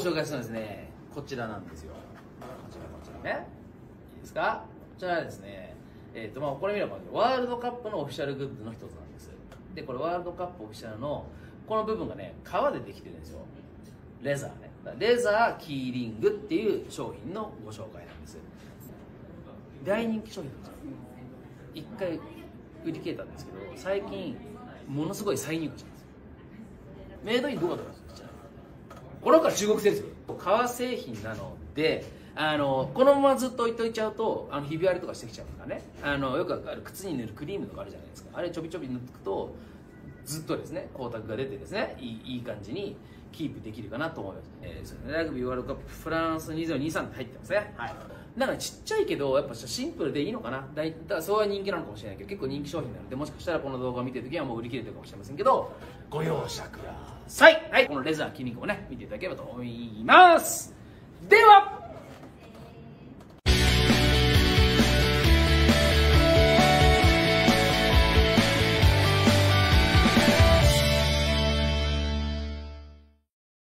紹介するのはですね、こちらなんですよ。こちらね。いいですか？こちらはですね、これ見ればワールドカップのオフィシャルグッズの一つなんです。で、これワールドカップオフィシャルのこの部分がね、革でできてるんですよ。レザーね。レザーキーリングっていう商品のご紹介なんです。大人気商品なんですよ。一回売り切れたんですけど、最近ものすごい再入荷したんですよ。メイドインどこだったんですか？これから中国製ですよ。革製品なので、このままずっと置いといちゃうとひび割れとかしてきちゃうからね、よくある靴に塗るクリームとかあるじゃないですか。あれちょびちょび塗っていくとずっとですね光沢が出てですね、いい感じにキープできるかなと思います。ラグビーワールドカップフランス2023って入ってますね。はい。だからちっちゃいけどやっぱシンプルでいいのかな。だからそれは人気なのかもしれないけど、結構人気商品なので、もしかしたらこの動画を見てる時はもう売り切れてるかもしれませんけど、ご容赦ください。はい、このレザーキーリングもね見ていただければと思います。では